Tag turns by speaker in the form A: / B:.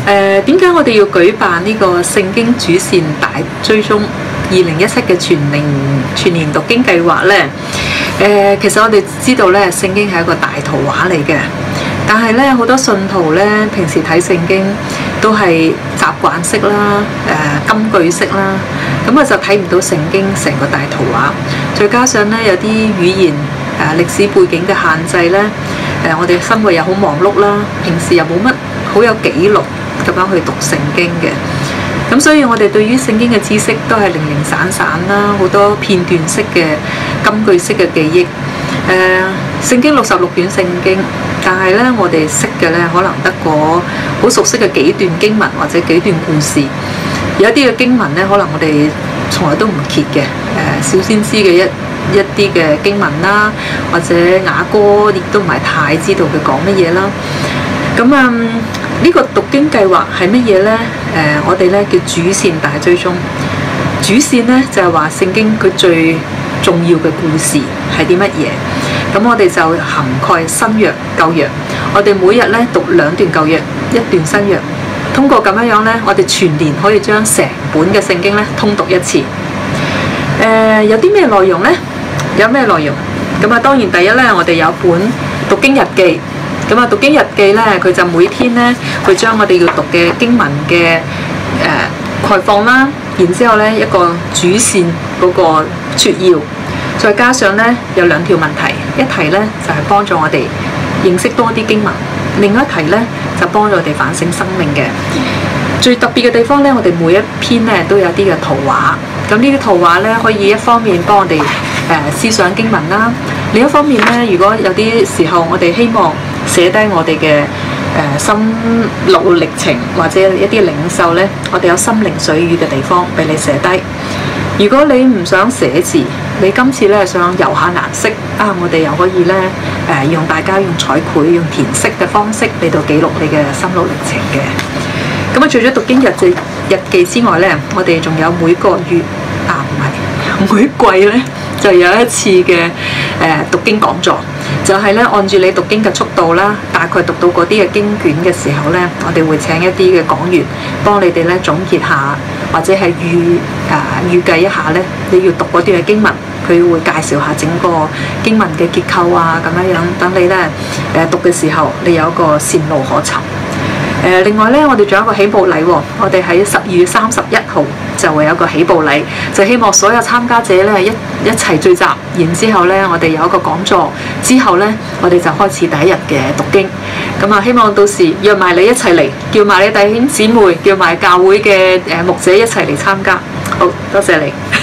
A: 點解我哋要舉辦呢個聖經主線大追蹤2017嘅全年讀經計劃呢？其實我哋知道咧，聖經係一個大圖畫嚟嘅，但係咧好多信徒咧平時睇聖經都係習慣式啦、金句式啦，咁啊就睇唔到聖經成個大圖畫。再加上咧有啲語言歷史背景嘅限制咧，我哋生活又好忙碌啦，平時又冇乜好有記錄咁樣去讀聖經嘅。咁所以我哋對於聖經嘅知識都係零零散散啦，好多片段式嘅金句式嘅記憶。聖經66卷聖經，但係咧我哋識嘅咧可能得個好熟悉嘅幾段經文或者幾段故事。有啲嘅經文咧，可能我哋從來都唔揭嘅。小先知嘅一啲嘅經文啦，或者雅歌亦都唔係太知道佢講乜嘢啦。咁呢個讀經計劃係乜嘢呢？我哋咧叫主線大追蹤。主線咧就係話聖經佢最重要嘅故事係啲乜嘢？咁我哋就涵蓋新約、舊約。我哋每日咧讀2段舊約，1段新約。通過咁樣咧，我哋全年可以將成本嘅聖經咧通讀一次。有啲咩內容呢？有咩內容？咁啊，當然第一咧，我哋有本讀經日記。咁啊，讀經日記咧，佢就每天咧，會將我哋要讀嘅經文嘅概況啦，然之後咧一個主線嗰個撮要，再加上咧有2條問題，一題咧就係幫助我哋認識多啲經文，另一題咧就幫助我哋反省生命嘅。最特別嘅地方咧，我哋每一篇咧都有啲嘅圖畫，咁呢啲圖畫咧可以一方面幫我哋思想經文啦，另一方面咧，如果有啲時候我哋希望寫低我哋嘅心路歷程或者一啲領受咧，我哋有心靈水語嘅地方俾你寫低。如果你唔想寫字，你今次咧想油下顏色啊，我哋又可以咧用大家用彩繪、用填色嘅方式嚟到記錄你嘅心路歷程嘅。咁啊，除咗讀經日記之外咧，我哋仲有每個月每季咧就有一次嘅讀經講座，就係咧按住你讀經嘅速度啦，大概讀到嗰啲嘅經卷嘅時候咧，我哋會請一啲嘅講員幫你哋咧總結下，或者係預計一下咧你要讀嗰段嘅經文，佢會介紹下整個經文嘅結構啊，咁樣等你咧讀嘅時候你有一個線路可尋。另外咧，我哋仲有一個喜報禮喎，我哋喺12月31號就會有一個喜報禮，就希望所有參加者咧一齊聚集，然之後咧我哋有一個講座，之後咧我哋就開始第一日嘅讀經。咁啊，希望到時約埋你一齊嚟，叫埋你弟兄姊妹，叫埋教會嘅牧者一齊嚟參加。好多謝你。